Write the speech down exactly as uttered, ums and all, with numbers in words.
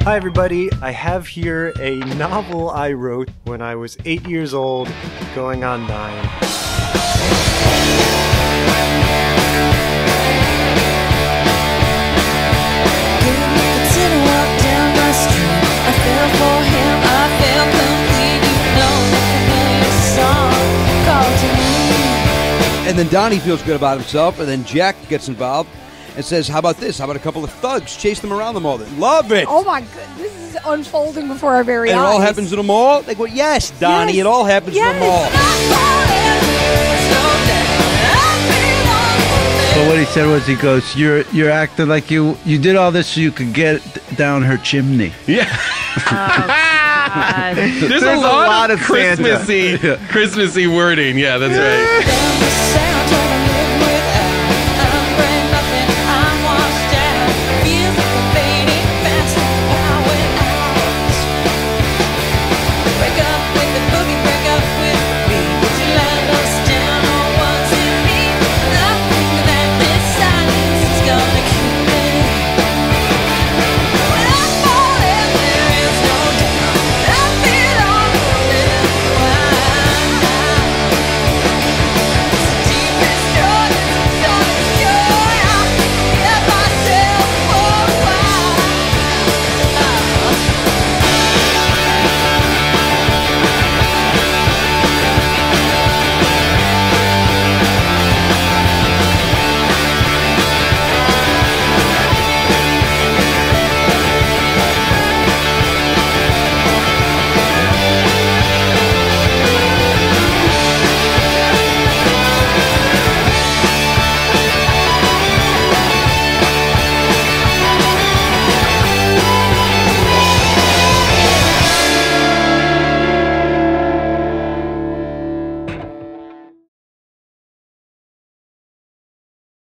Hi, everybody. I have here a novel I wrote when I was eight years old, going on nine. And then Donnie feels good about himself, and then Jack gets involved and says, how about this? How about a couple of thugs chase them around the mall? Love it. Oh, my God. This is unfolding before our very and eyes. And it all happens in a mall? They go, yes, Donnie, yes. It all happens yes. in a mall. So what he said was, he goes, you're you're acting like you, you did all this so you could get down her chimney. Yeah. Oh, There's, There's a, lot a lot of Christmassy, Christmassy wording. Yeah, that's right.